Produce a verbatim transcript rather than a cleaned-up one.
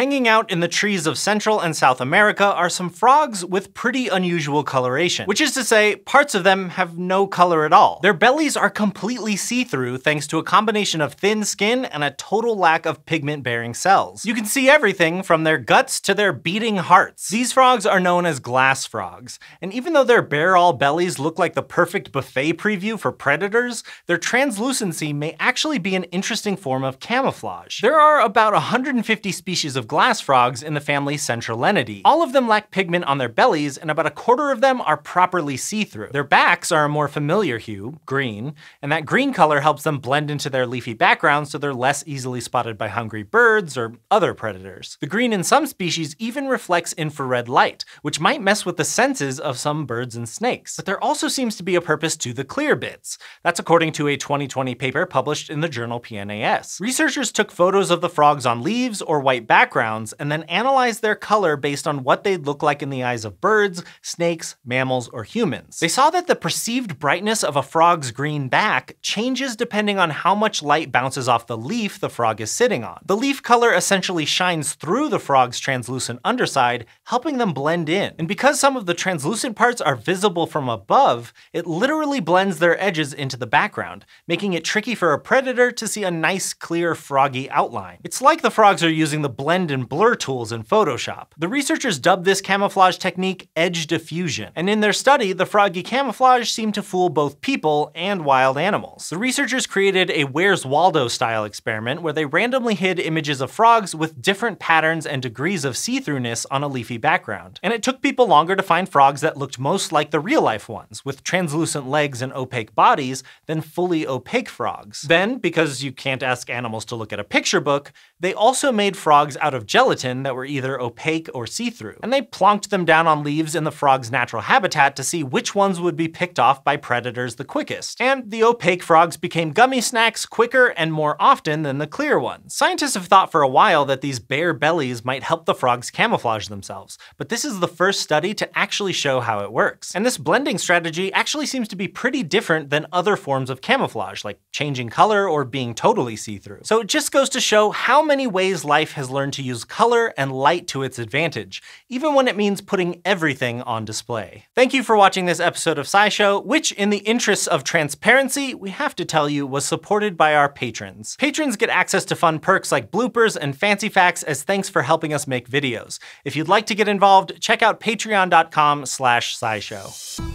Hanging out in the trees of Central and South America are some frogs with pretty unusual coloration, which is to say, parts of them have no color at all. Their bellies are completely see-through thanks to a combination of thin skin and a total lack of pigment-bearing cells. You can see everything from their guts to their beating hearts. These frogs are known as glass frogs, and even though their bare-all bellies look like the perfect buffet preview for predators, their translucency may actually be an interesting form of camouflage. There are about one hundred fifty species of glass frogs in the family Centralenidae. All of them lack pigment on their bellies, and about a quarter of them are properly see-through. Their backs are a more familiar hue, green, and that green color helps them blend into their leafy background so they're less easily spotted by hungry birds or other predators. The green in some species even reflects infrared light, which might mess with the senses of some birds and snakes. But there also seems to be a purpose to the clear bits. That's according to a twenty twenty paper published in the journal P N A S. Researchers took photos of the frogs on leaves or white backgrounds and then analyzed their color based on what they'd look like in the eyes of birds, snakes, mammals, or humans. They saw that the perceived brightness of a frog's green back changes depending on how much light bounces off the leaf the frog is sitting on. The leaf color essentially shines through the frog's translucent underside, helping them blend in. And because some of the translucent parts are visible from above, it literally blends their edges into the background, making it tricky for a predator to see a nice, clear, froggy outline. It's like the frogs are using the blend and blur tools in Photoshop. The researchers dubbed this camouflage technique edge diffusion, and in their study, the froggy camouflage seemed to fool both people and wild animals. The researchers created a Where's Waldo style experiment where they randomly hid images of frogs with different patterns and degrees of see-throughness on a leafy background. And it took people longer to find frogs that looked most like the real-life ones, with translucent legs and opaque bodies, than fully opaque frogs. Then, because you can't ask animals to look at a picture book, they also made frogs out of gelatin that were either opaque or see-through. And they plonked them down on leaves in the frog's natural habitat to see which ones would be picked off by predators the quickest. And the opaque frogs became gummy snacks quicker and more often than the clear ones. Scientists have thought for a while that these bare bellies might help the frogs camouflage themselves, but this is the first study to actually show how it works. And this blending strategy actually seems to be pretty different than other forms of camouflage, like changing color or being totally see-through. So it just goes to show how many ways life has learned to use color and light to its advantage, even when it means putting everything on display. Thank you for watching this episode of SciShow, which, in the interests of transparency, we have to tell you was supported by our patrons. Patrons get access to fun perks like bloopers and fancy facts as thanks for helping us make videos. If you'd like to get involved, check out patreon dot com slash scishow.